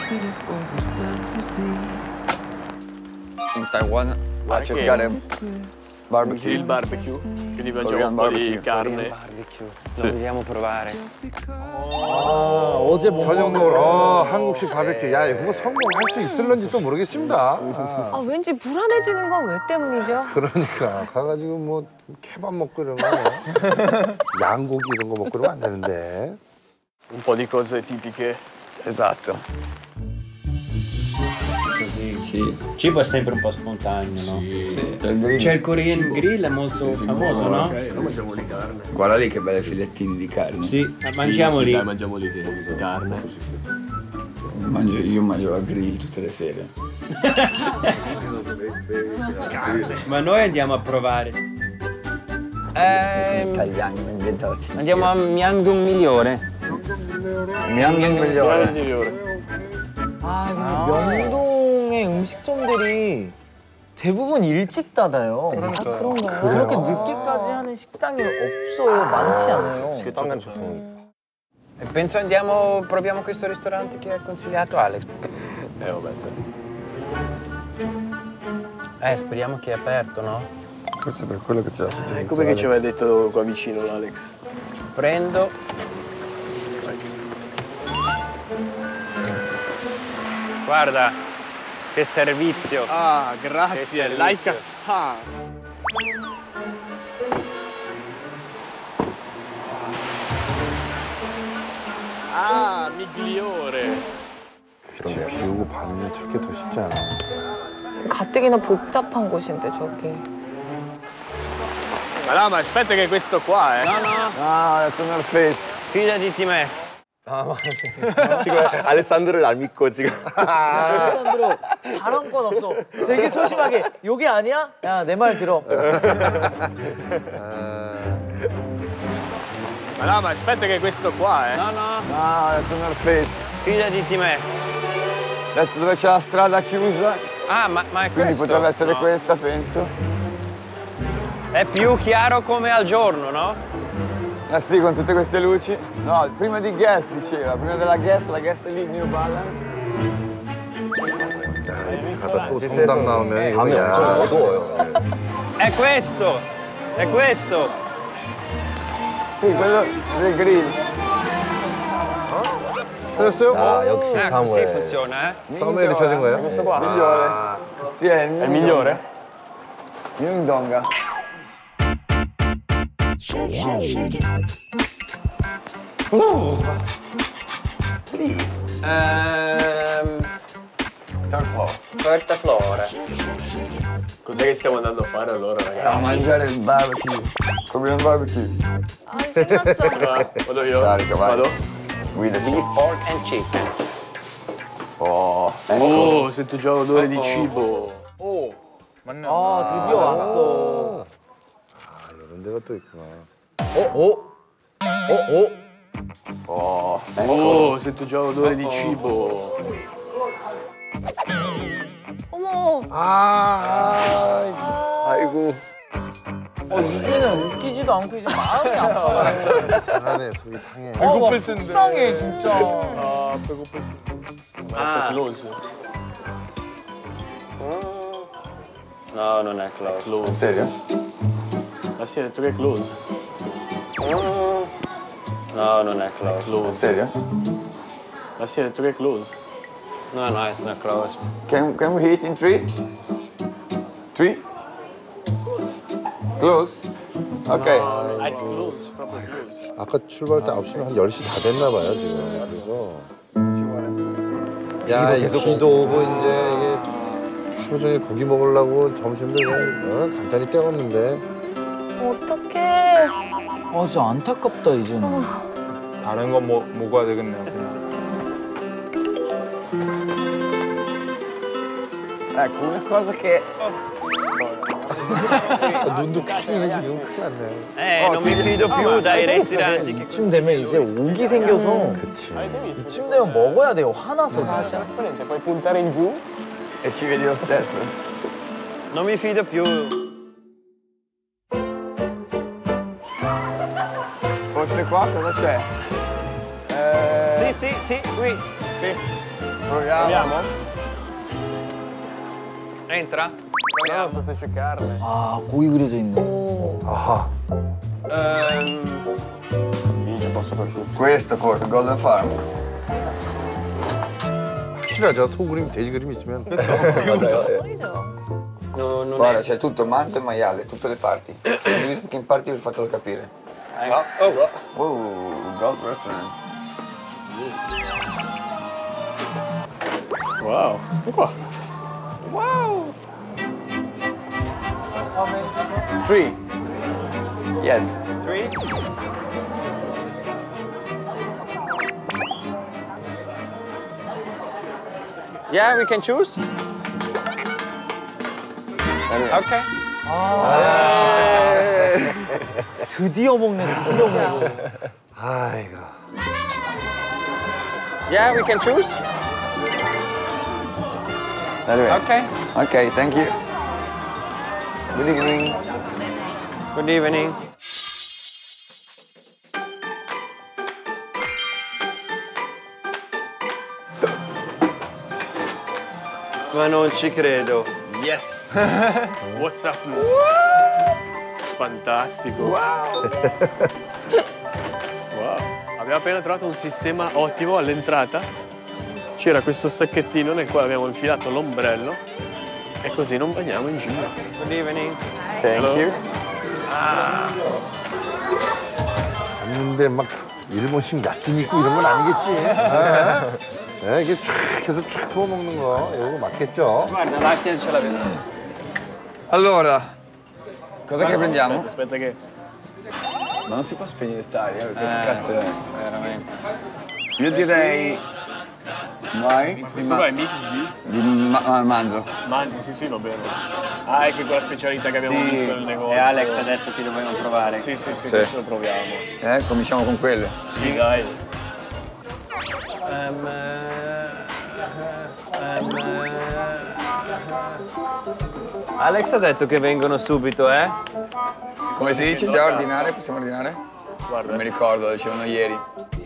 In Taiwan a cercare barbecue. Il barbecue, quindi mangiamo un po' di carne. Lo vogliamo provare. 어제 본 저녁으로 한국식 바베큐. 야, 그거 성공할 수 있을런지도 모르겠습니다. 아, 왠지 불안해지는 건 왜 때문이죠? 그러니까 가가지고 뭐 케밥 먹고 이러면 양고기 이런 거 먹고 그러면 안 되는데. Un po' di cose tipiche. Esatto. Così. Sì. Il cibo è sempre un po' spontaneo, no? Sì. Del grill. C'è il Korean Grill, è molto famoso, no? Noi mangiamo lì carne. Guarda lì che belle filettini di carne. Sì, mangiamo lì. Dai, mangiamo lì che carne. Io mangio la grill tutte le sere. Ma noi andiamo a provare. Italiani, Andiamo a Myeongdong Migliore. Myeongdong migliore. 아, 명동의 음식점들이 대부분 일찍 닫아요. 아, 그런가요? 그렇게 늦게까지 하는 식당이 없어요. 많지 않아요. E penso proviamo questo ristorante che ha consigliato Alex. Vabbè. Speriamo che è aperto, no? Questo è per quello che c'è la suggerenza. Ecco perché ci aveva detto qua vicino l'Alex. Prendo. Guarda, che servizio. Ah, grazie, Che like a servizio. star. 아, migliore. 그치, 비우고 받는 찾기 더 쉽지 않아. 가뜩이나 복잡한 곳인데 저기. Ma no, ma aspetta che è questo qua, No, no, Ah, è perfetto. fidati di me. 지금 알레산드로를 안 믿고 지금. 알렉산드로 발언권 없어. 되게 소심하게. 여기 아니야? 야, 내 말 들어. Ma no, ma aspetta che è questo qua, No, no, Ah, è perfetto. fidati di me. Detto dove c'è la strada chiusa, Ah, ma è quindi questo? potrebbe essere No. questa, penso. È più chiaro come al giorno, no? Eh sì, con tutte queste luci. No, prima di Guess diceva, prima della Guess, la Guess è lì, New Balance. 야, 이렇게 가다 또 성당 나오면 밤이 이거 엄청 야. 어두워요. È questo! È questo! Sì, quello del grill. 찾았어요? 아, 역시 Così 사무엘. funziona, eh? 사무엘이 찾은 거예요? Questo qua. Migliore. Sì, è il migliore? Myeongdong. Torta flora. Cos'è che stiamo andando a fare allora, A ragazzi? mangiare il barbecue. Come il barbecue. 아, 신났어. Vado io? Carica, vai. Vado? Guidaci. Beef, pork and chicken. Oh, Oh, sento già l'odore di cibo. 아, 드디어 왔어. 이런 데가 또 있구나. Oh, sento già l'odore di cibo. 어머. 아이고. 이제는 웃기지도 않고 이제 마음이 아파요. 상하네, 속이 상해. 막 속상해, 진짜. Ah, 배고플 텐데. Ma è close. No, non è close. in Close. serio? Ah sì, ha detto che è close. No, non è close. In Close. serio? Ah sì, ha detto che è close. No, it's not closed. Can we hit in 3? 3? Close? Ok. Ah, it's close, proprio close. 아까 출발할 때 9시면 한 10시 다 됐나 봐요, 지금. 그래서. 야, 이 비도 오고 이제 이게 하루 종일 고기 먹으려고 점심도 그냥 간단히 때웠는데. 어떡해. 아, 진짜 안타깝다, 이제는. 다른 거 먹어야 되겠네요. 그냥. Ecco, una cosa che... 눈도 크네, 지금 큰일 났네. Non mi fido più dai ristoranti. 이쯤 되면 이제 오기 생겨서 그치. 이쯤 되면 먹어야 돼요. 화나서 진짜. Puoi puntare in giù? E ci vedi lo stesso. Non mi fido più. Forse qua cosa c'è? Sì, qui. Proviamo. Entra? Non so se c'è carne. 아 고기 그려져 있네. 아하. Minchia, posso per tutto. Questo forse, Golden Farm. 확실하죠. 소그림, 돼지 그림 있으면. 소리죠. Guarda, c'è tutto, manzo e maiale, tutte le parti. Divisa anche in parti per fartelo capire. Gold Restaurant. Wow. Qua. 3. Yes. 3. Yeah, we can choose. Okay. 드디어 먹네. 드디어 먹어. 아이고. Yeah, we can choose. Anyway. Okay. Ok, thank you. Good evening. Good evening. Ma non ci credo. Yes. What's up? Fantastico. Wow. Wow. Abbiamo appena trovato un sistema ottimo all'entrata. C'era questo sacchettino nel quale abbiamo infilato l'ombrello e così non bagniamo in giro. Good evening. Thank you. 갔는데 막 일본식 야끼 있고 이런 건 아니겠지? 네, 이게 촥 해서 촥 구워 먹는 거 이거 맞겠죠? Guarda, là ce l'avevo. Allora, cosa che prendiamo? Aspetta che... Ma non si può spegnere st'aria, perché che cazzo è? Veramente. Io direi... Vai? Questo qua è mix di... Manzo. Manzo, sì, va bene. Ah, è che quella specialità che abbiamo Sì. visto nel negozio. E Alex ha detto che dobbiamo provare. Sì, questo lo proviamo. Cominciamo con quelle. Sì, dai. Alex ha detto che vengono subito, eh? Come si dice già ordinare? Possiamo ordinare? Guarda. Non mi ricordo, lo dicevano ieri.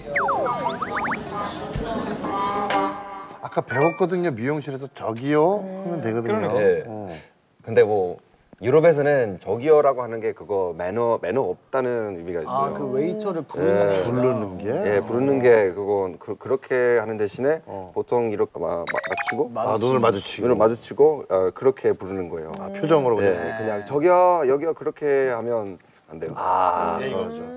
아까 배웠거든요. 미용실에서 저기요 하면 되거든요. 네. 근데 뭐 유럽에서는 저기요라고 하는 게 그거 매너 없다는 의미가 있어요. 아 그 웨이터를 부르는 게 부르는 게? 예, 부르는 게 그건 그렇게 하는 대신에 보통 이렇게 맞추고 눈을 마주치고. 눈을 마주치고 그렇게 부르는 거예요. 표정으로 예, 그냥. 그냥 저기요, 여기요 그렇게 하면 안 돼요. 그렇죠.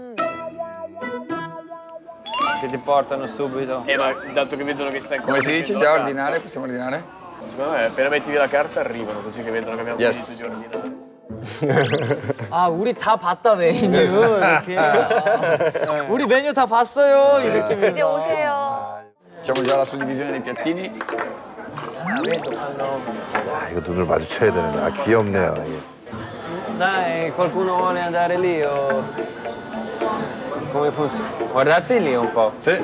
Che ti portano subito. Ma intanto che vedono che stai Come si dice già ordinare? Possiamo ordinare? Secondo me appena metti via la carta arrivano, così che vedono che abbiamo Yes. finito di ordinare. 아 우리 다 봤다 메뉴 이렇게. 우리 메뉴 다 봤어요 이렇게. 이제 오세요. Facciamo già la suddivisione dei piattini. 야, 이거 눈을 마주쳐야 되는데. 아, 귀엽네요. 이게. Dai, qualcuno vuole andare lì o... Come funziona? Guardate lì un po'. Sì.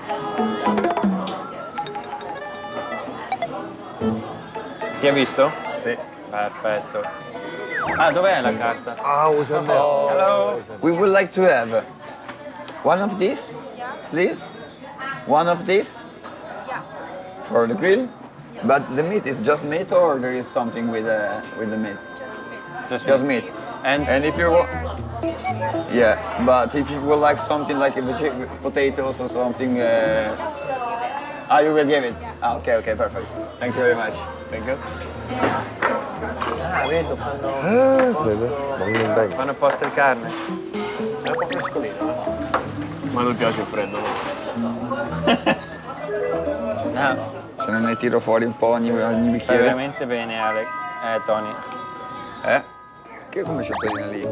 Ti ha visto? Sì. Perfetto. Ah, dov'è la carta? 아, 오셨네요. Hello. We would like to have one of these, please. One of these for the grill. But the meat is just meat, or there is something with the meat? Just meat. And if you want, yeah. But if you would like something like potatoes or something, you will give it. Ah, okay, perfect. Thank you very much. Thank you. Ah, vedo, fanno 그래도 먹는다. 이거. apposta il carne. È un po' frescolino, ma non piace il freddo, no? Ah, Se non ne tiro fuori un po' ogni fai bicchiere. veramente bene, Alex. Tony. Che come ciotolina lì?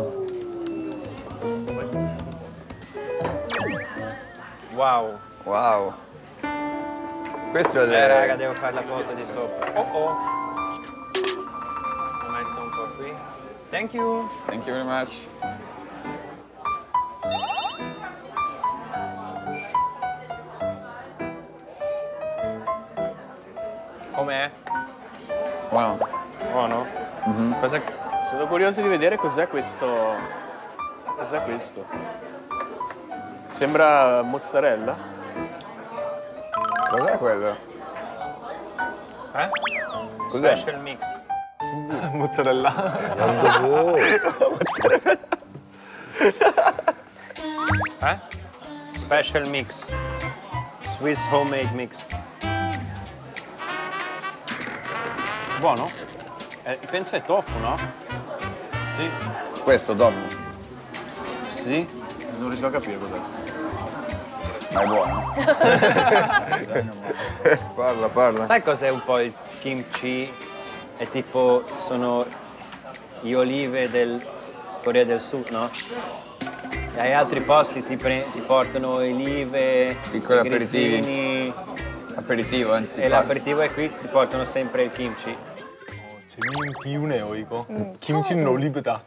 Wow. Wow. Questo è Raga, devo fare la foto di sopra. Oh. Lo metto un po' qui. Thank you. Thank you very much. Com'è? Wow. Buono? Cosa... Sono curioso di vedere cos'è questo. Cos'è questo? Sembra mozzarella? Cos'è quello? Cos'è? Special mix. Mozzarella. 연두부. Special mix. Swiss homemade mix. Buono? Penso è tofu, no? Sì. Questo dopo. Sì. Non riesco a capire cos'è. Ma è buono. Parla, parla. Sai cos'è un po' il kimchi? È tipo, sono gli olive del Corea del Sud, no? E ai altri posti ti portano olive, Piccoli i grissini, Aperitivo, e l'aperitivo è qui, ti portano sempre il kimchi. 재미는 비우네요 이거. 김치는 올리브다.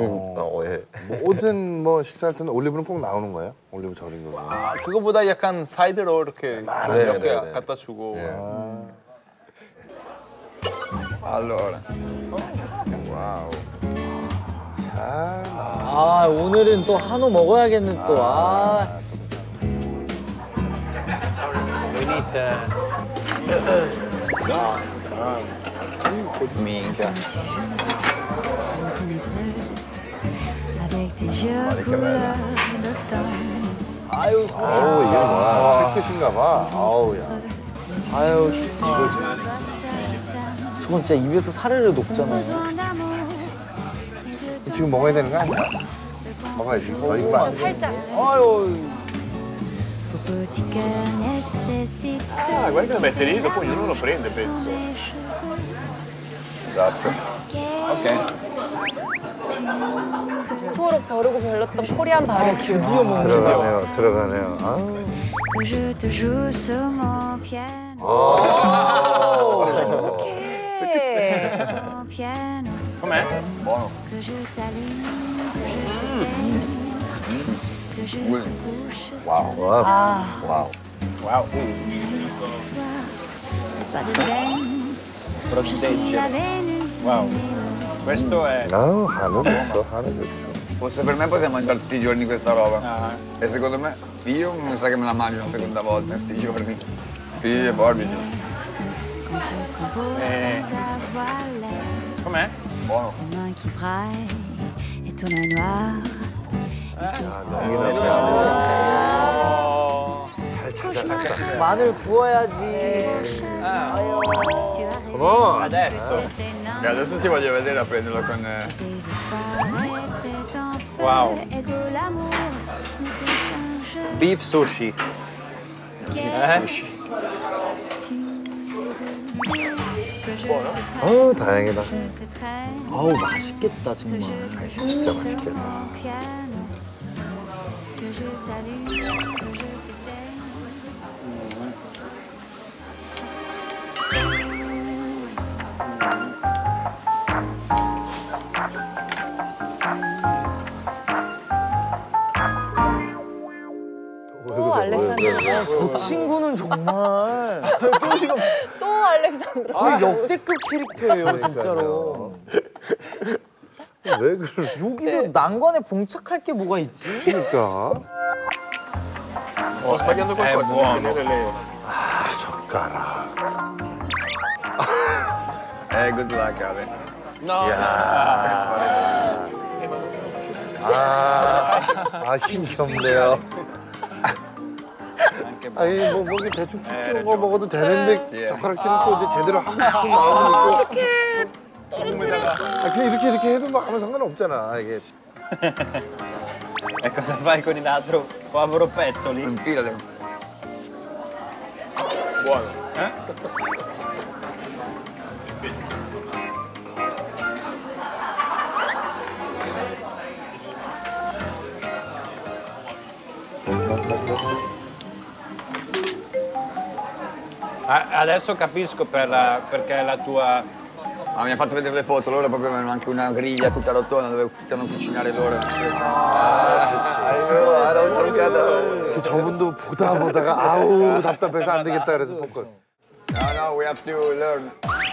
모든 뭐 식사할 때는 올리브는 꼭 나오는 거예요? 올리브 절인 거. 그거보다 약간 사이드로 이렇게 몇 개 갖다 주고. Allora. Wow. 아, 오늘은 또 한우 먹어야겠는 또. 아. Minchia. Avec tes yeux couleur d'automne. 아유, 어우 이게 뭐야? 채끝인가 봐. 아우 야. 아유, 저건 진짜 입에서 사르르 녹잖아요. Besoin d'amour. 지금 먹어야 되는 거 아니야? 먹어야지. 이거 안 돼. 살짝. 아유. Petit cœur nécessite. Ah, guarda che lo mette lì, dopo ognuno lo prende, penso. Esatto. Ok. 토록 벼르고 별렀던 코리안 바베큐. 드디어 먹는 들어가네요. 들어가네요. 아우. Que je te joue sur mon piano. Ok. Mon piano. Com'è? Que je t'allume, que je t'éteigne, que je te couche 와. Wow. ce soir. Pas de veine. La Vénus. Wow. Questo è 아우 한우 좋죠. 한우 좋죠. Fosse per me possiamo mangiare tutti i giorni questa roba. E secondo me, io mi sa che me la mangio una seconda volta in questi giorni. Sì, barbecue. com'è? Buono. Une main qui braille et ton œil noir. 마늘 구워야지. 어머. Adesso. E adesso ti voglio vedere a prenderlo con... Wow. Beef sushi. 어우 다행이다. 아우, 맛있겠다, 정말. 진짜 맛있겠다. 또 알렉산드로. 저 친구는 정말 또 알렉산드로. 거의 역대급 캐릭터예요, 진짜로. 왜 그래? 여기서 난관에 봉착할 게 뭐가 있지? 그러니까. Sto sbagliando qualcosa, buono. devo vedere le... 젓가락. good luck, Ale. No. 힘이 없네요. 아니 뭐 이렇게 대충 푹 주는 거 먹어도 되는데 젓가락질은 또 이제 제대로 하고 싶은 마음은 있고. 그냥 이렇게 해도 뭐 아무 상관 없잖아 이게. E cosa fai con il altro povero pezzo lì? Infilale. Buono. Adesso capisco perché la tua... Ah, mi ha fatto vedere le foto, loro proprio avevano anche una griglia tutta rotonda dove potevano cucinare loro. 그 저분도 보다가 아우 답답해서 안 되겠다 그래서 popcorn. No, we have to learn.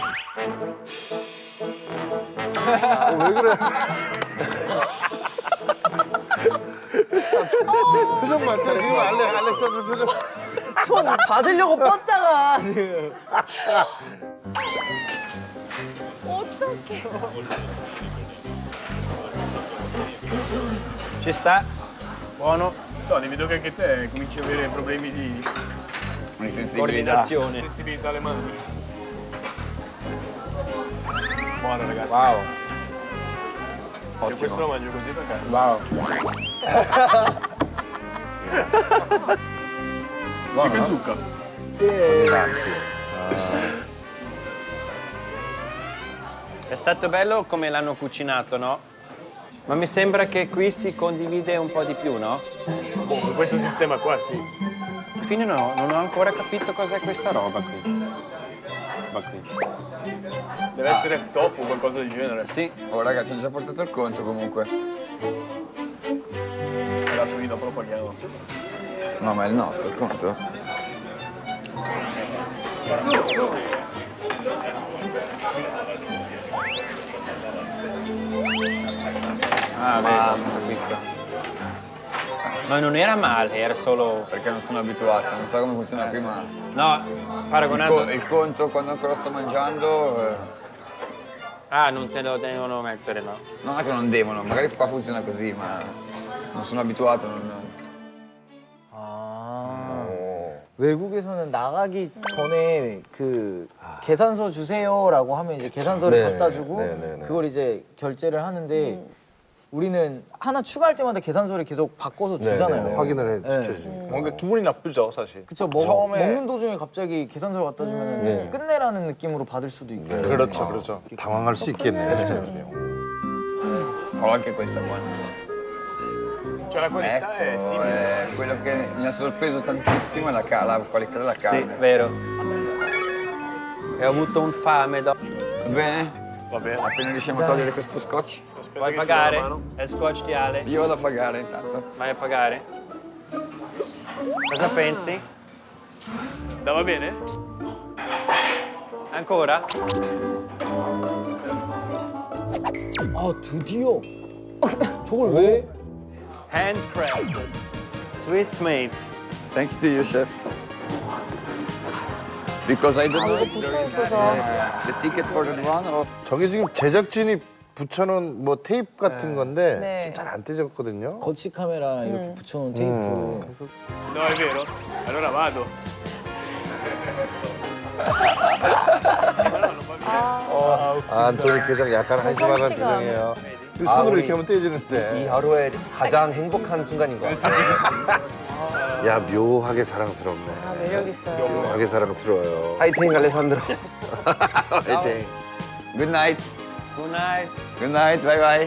왜 그래? 표정 봤어요? 지금 알렉산드로 표정 봤어요? 손 받으려고 뻗다가 지금. 어떡해. Ci sta? Buono. Tony, vedo che anche te cominci a avere problemi di Sensibilità. Coordinazione. sensibilità alle mani. Buono ragazzi. Wow. Io questo lo mangio così perché. Wow. Cica e zucca. È stato bello come l'hanno cucinato, no? Ma mi sembra che qui si condivide un po' di più, no? Boh, con questo sistema qua sì. Alla fine non ho ancora capito cos'è questa roba qui. Ma qui. Deve essere tofu o qualcosa del genere. Sì. Oh raga, ci hanno già portato il conto comunque. Lo lascio lì, dopo lo paghiamo. No, ma è il nostro il conto. Ah, vedo, capito. Ma non era male, era solo... Perché non sono abituato, non so come funziona qui, ma No, paragonando... il conto quando ancora sto mangiando Ah, non te lo devono mettere, no? non è che non devono, magari qua funziona così, ma non sono abituato. 아. 외국에서는 나가기 전에 그 계산서 주세요라고 하면 이제 계산서를 네, 갖다 주고 네, 네, 네. 그걸 이제 결제를 하는데 우리는 하나 추가할 때마다 계산서를 계속 바꿔서 주잖아요. 확인을 네. 시켜주니까. 뭔가 기분이 나쁘죠, 사실. 그쵸, 먹는 도중에 갑자기 계산서를 갖다 주면 끝내라는 느낌으로 받을 수도 있고. 그렇죠, 그렇죠. 당황할 수 있겠네요. Però anche questa è buona. Cioè la qualità è simile. Quello che mi ha sorpreso tantissimo è la qualità della Sì, carne. vero. E ho avuto un fame dopo. Va bene? Va bene. Appena riusciamo a togliere questo scotch, Aspetta Vuoi che ti do pagare? la mano. È il scotch di Ale? io vado a pagare intanto. Vai a pagare? Cosa pensi? Andava bene? Ancora? 아, 드디어. 저걸 왜? Handcrafted. Swiss made. Thank you to you, chef. Because I don't know if there is the ticket for that one or... 저게 지금 제작진이 붙여놓은 뭐 테이프 같은 건데 잘 안 떼졌거든요. 거치 카메라 이렇게 붙여놓은 테이프. No, è vero? Allora vado. 안토니 표정 약간 한심한 표정이에요. 손으로 이렇게 하면 이 떼지는데. 하루의 가장 행복한 순간인 것 같아요. 야, 묘하게 사랑스럽네. 아, 매력 있어요. 묘하게 사랑스러워요. 파이팅 알레산드로. 화이팅. Good night. Good night. Good night. Bye bye.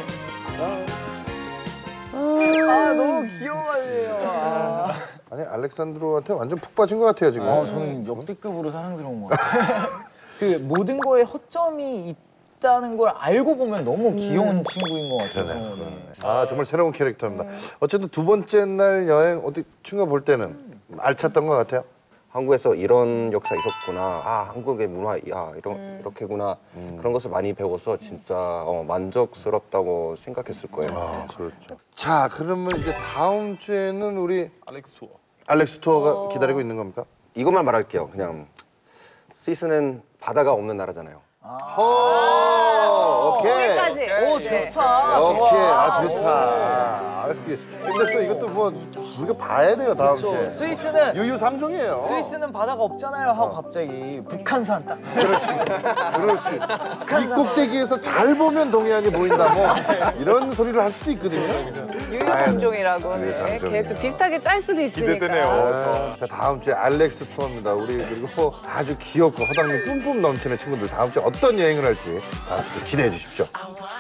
아, 너무 귀여워요. 아니, 알렉산드로한테 완전 푹 빠진 것 같아요, 지금. 저는 역대급으로 사랑스러운 것 같아요. 그 모든 거에 허점이 있다는 걸 알고 보면 너무 귀여운 친구인 것 같아서. 네. 아, 정말 새로운 캐릭터입니다. 어쨌든 두 번째 날 여행 어디 친구 볼 때는 알찼던 것 같아요. 한국에서 이런 역사 있었구나. 아, 한국의 문화, 야, 이렇게구나. 그런 것을 많이 배워서 진짜 만족스럽다고 생각했을 거예요. 아, 그렇죠. 자, 그러면 이제 다음 주에는 우리 알렉스 투어. 알렉스 투어가 기다리고 있는 겁니까? 이것만 말할게요. 그냥 스위스는 바다가 없는 나라잖아요. 오케이. 여기까지. 오, 좋다. 오케이. 아, 좋다. 근데 또 이것도 뭐 우리가 봐야 돼요, 다음 주에. 스위스는 유유삼종이에요. 스위스는 바다가 없잖아요 하고 갑자기 북한산 딱. 그렇지. 이 꼭대기에서 잘 보면 동해안이 보인다 뭐 이런 소리를 할 수도 있거든요. 유유삼종이라고. 네. 유유삼종이야. 계획도 비슷하게 짤 수도 있으니까. 기대되네요. 자, 다음 주에 알렉스 투어입니다. 우리 그리고 아주 귀엽고 허당미 뿜뿜 넘치는 친구들 다음 주에 어떤 여행을 할지 다음 주도 기대해 주십시오.